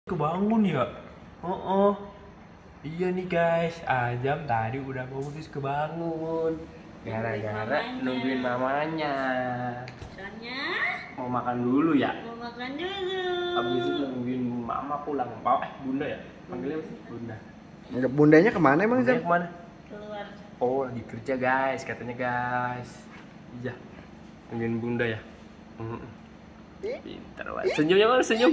Kebangun ya? Oh, iya nih guys, Ajam tadi udah bagus kebangun gara-gara nungguin mamanya. Soalnya Mau makan dulu ya? mau makan dulu. Habis itu nungguin mama pulang. Bunda ya? Panggilnya apa sih? Bunda. Enggak, bundanya kemana emang, Bundanya Zam? kemana? Keluar. Oh, lagi kerja guys, katanya guys. Iya, nungguin bunda ya? Pintar banget. Senyumnya mana? Senyum.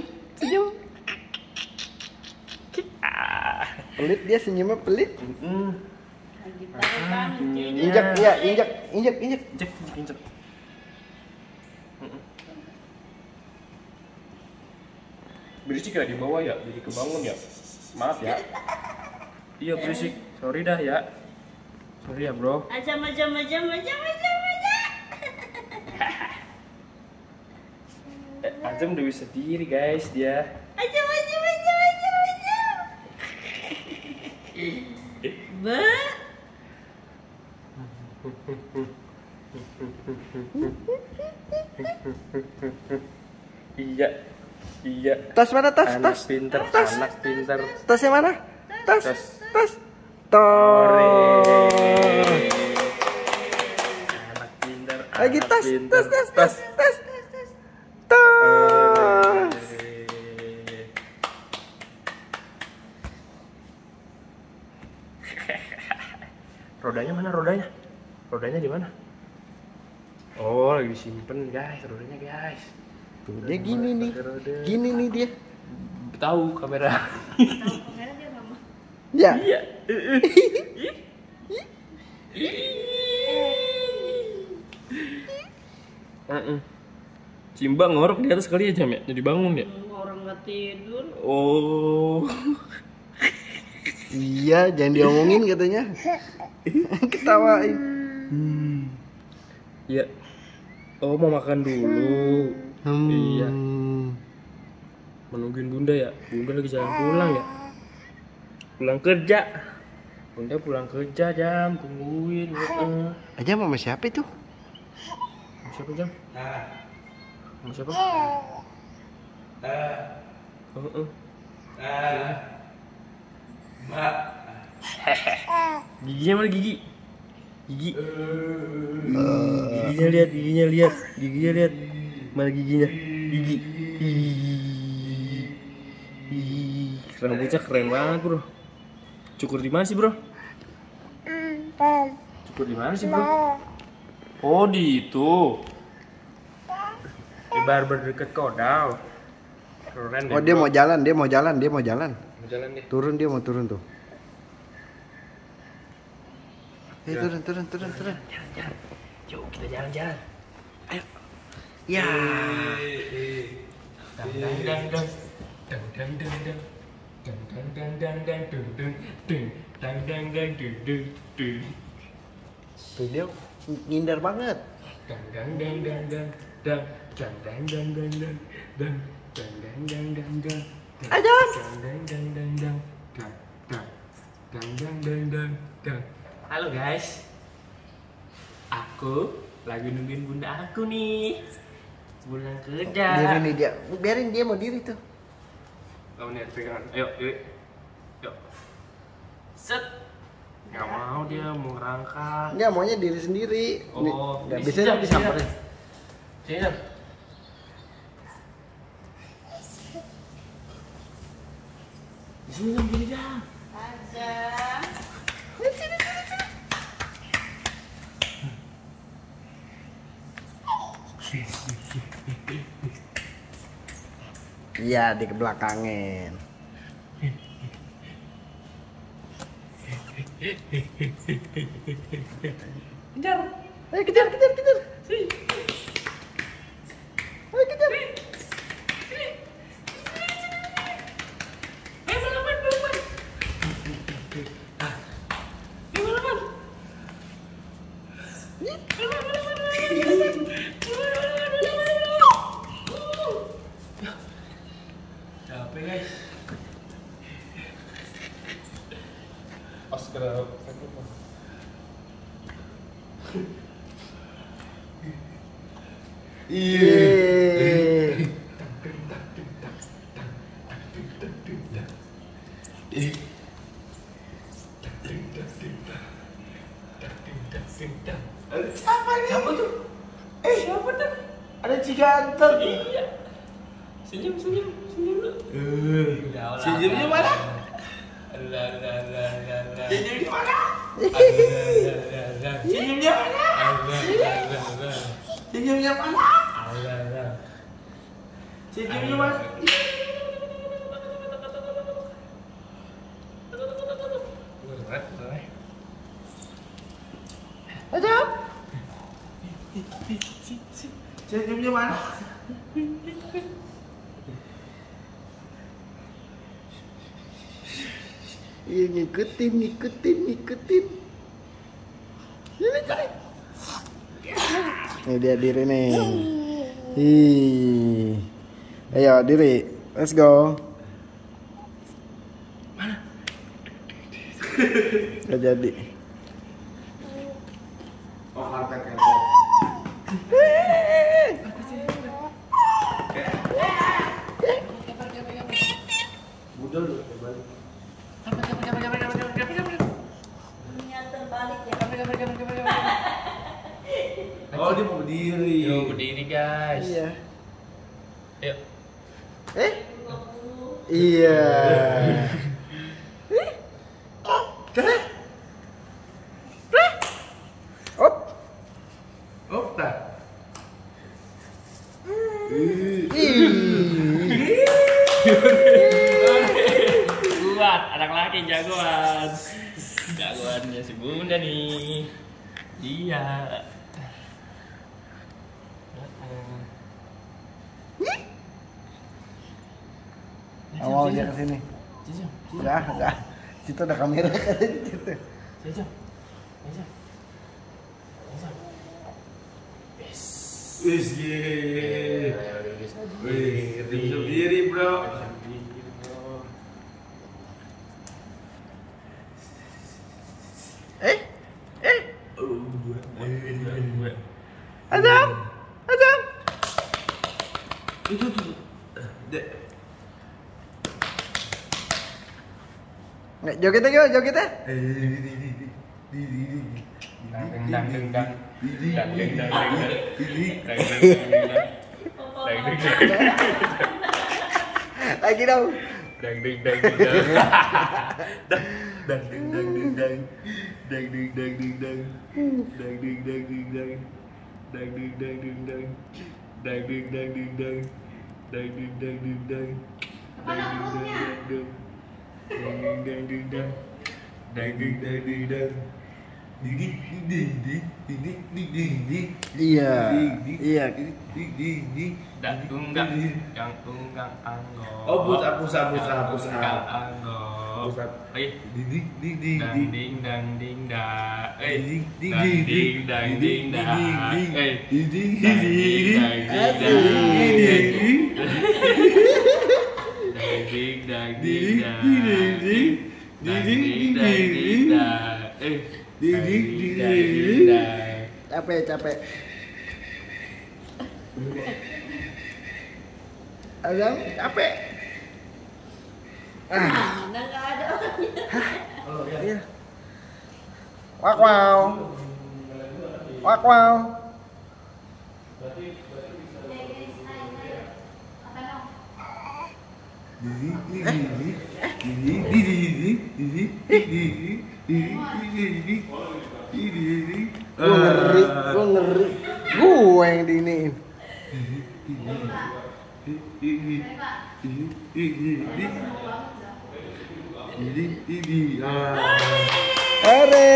Pelit dia, senyumnya pelit. Lagi taruhan Injak, ya, injak. Injek. Berisik ya di bawah ya, jadi kebangun ya. Maaf ya. Iya berisik. Sorry dah ya. Sorry ya bro. Ajam. Azam udah bisa sendiri guys dia. Ajam. Ba. Iya. Tas mana tas? Anak Tas. pinter. Tasnya mana? Tas. Ore. Tos. Anak pinter. Lagi anak tas. pinter. Tas. Tas. Rodanya mana rodanya? Rodanya di mana? Oh, lagi disimpen guys, rodanya guys. Tuh, dia gini nih. Roda. Gini nih dia. Tahu kamera. Tahu kamera dia enggak mau. Ya. Iya. Cimba ngorok di atas kali ya Jam ya, jadi bangun ya. Orang nggak tidur. Oh. Iya, jangan diomongin katanya. Ketawain. Iya. Oh, mau makan dulu. Iya. Menungguin bunda ya. Bunda lagi jalan pulang ya. Pulang kerja. Bunda pulang kerja Jam, tungguin. Aja mama siapa itu? Siapa Jam? Sama siapa? Giginya mana gigi? Giginya lihat. Mana giginya? Gigi. Rambutnya keren banget, Bro. Cukur di mana sih, Bro? Cukur di mana sih, Bro? Oh, di itu. Di barber deket Kodal. Keren deh, Oh, dia Bro. mau jalan. Mau jalan deh. Turun tuh. Turun. Jalan. Yuk, kita jalan-jalan. Ayo. Ya. Tuh dia ngindar banget. Halo guys, aku lagi nungguin bunda aku nih, pulang kerja. Biarin dia mau diri tuh. Kamu nih pegangan, ayo. Set, nggak mau dia mau ngerangkak. Enggak, maunya diri sendiri. Oh, Nggak ini bisa Jam, disamperin. Sini Jam. Di sini Jam, gini Jam. Ajam. Iya, di kebelakangin. Kejar. Ayo kejar. Ayo kejar. Capek guys. Oscar. Iya. Apa ini? Siapa tuh? Siapa tuh? Ada Cigantel. Iya. Senyum lu. Senyumnya mana? Senyumnya mana? Senyumnya mana? Senyumnya mana? Senyumnya mana? Ajam. Senyumnya mana? Iya, ngikutin. Ini dia diri nih. Ayo diri, let's go. Mana? Gak jadi. Oh, karpet. Budal lu balik. Niat terbalik ya. Oh, dia mau berdiri. Mau berdiri, guys. Iya. Yuk. Iya. Op. Dah. Kuat, anak laki jagoan. Jagoannya si Bunda nih. Iya. Awal dia kesini. Enggak. Situ ada kamera kan gitu. Wis ye. Wih, bisa berdiri, bro. Adam. Itu tuh. Nggak joget aja. Lagi dong. Iya. Oh, hapus. Capek. Adam, capek. Mana nggak ada orangnya. Iya. Wow. Gue ngeri. Gue yang diiniin. Hore.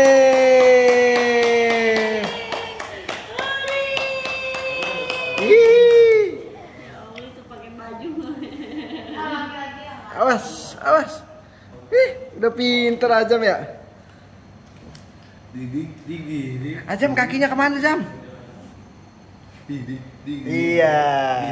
Itu pakai baju. Awas. Udah pinter Ajam ya. Ajam kakinya kemana Jam? Iya.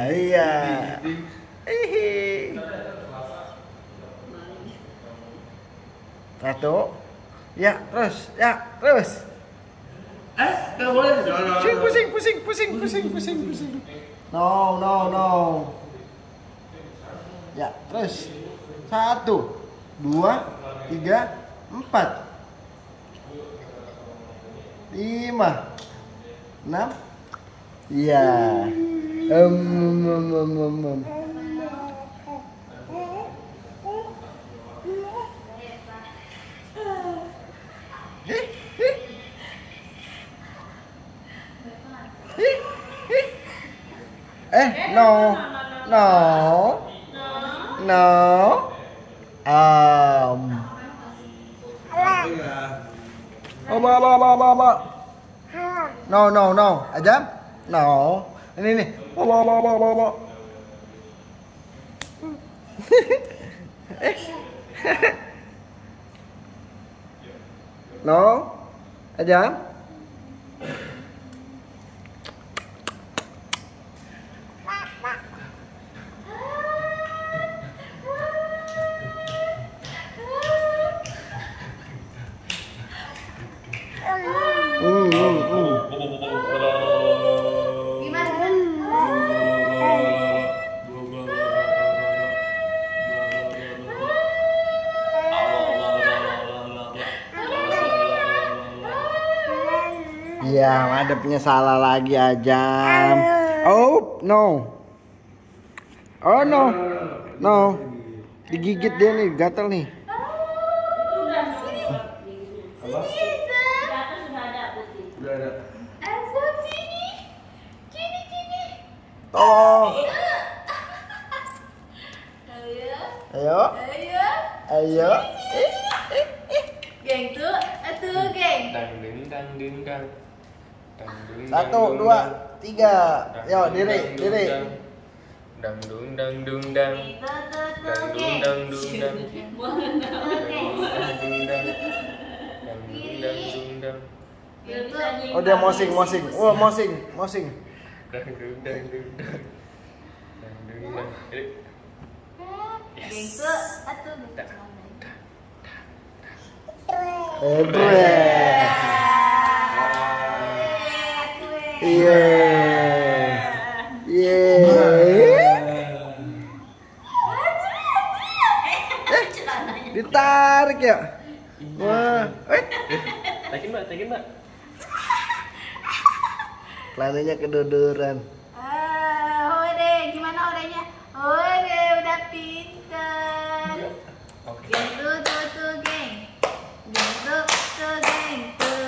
Satu. Ya, terus. Nggak boleh. Pusing. No. Ya, terus. 1, 2, 3, 4, 5, 6. Iya. No. No. Ajam? No. Ini. No. Ajam? Iya, madepnya salah lagi Ajam. Oh, no. Oh, no. No. Digigit dia nih, gatel nih. Tolong. Ayo. Geng tuh, geng. Dang. 1, 2, 3. Yo, diri. Dang. Oh, dia mosing. Oh, mosing. Ditarik ya. Wah, Takin mbak. celananya kedodoran. Hore, gimana horenya? Hore, udah pinter. Oke. Geng tuh, geng. Geng tuh, geng.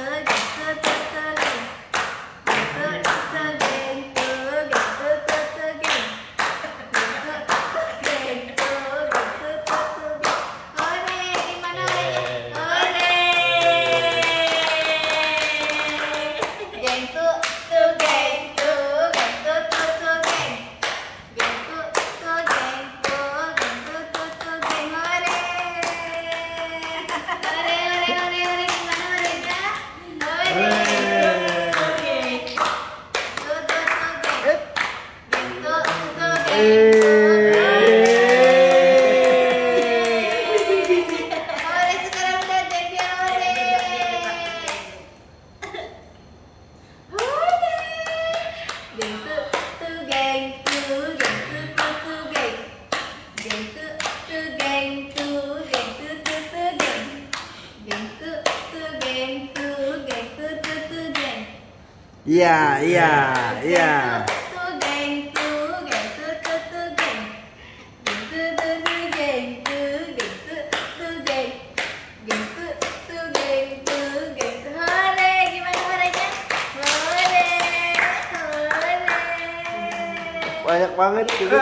Iya. Banyak banget gitu.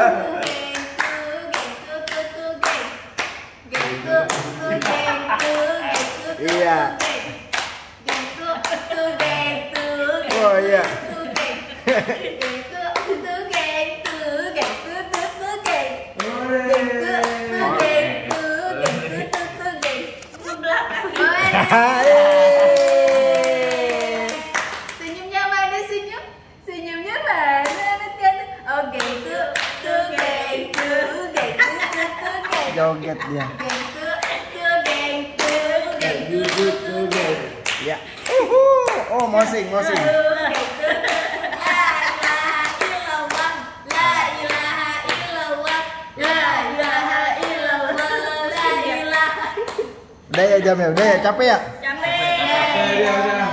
Iya. Oh iya. Senyumnya mana senyum? Senyumnya mana? Oke itu geng. Joget dia. Ya. Oh, mosing. La ilaha illallah. Udah ya Jam ya, udah ya, capek ya? Capek. Ya udah.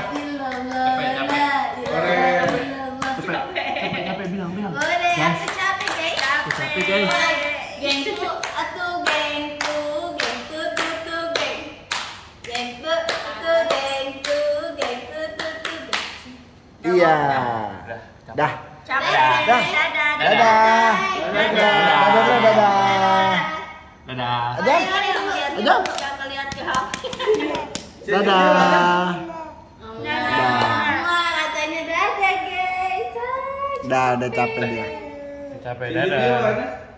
Capek bilang. Udah, aku capek, guys. Capek, guys. Gengku, atuh gengku, gengku tuh geng. Gengku, atuh gengku, gengku tuh. Iya. Dah. Capek. Dah. Dadah. Dadah. Dadah. Ajam. Ajam. Gak ngeliat ke HP. Dadah. Dadah. Katanya dadah, guys. Udah capek dia. Capek, dadah.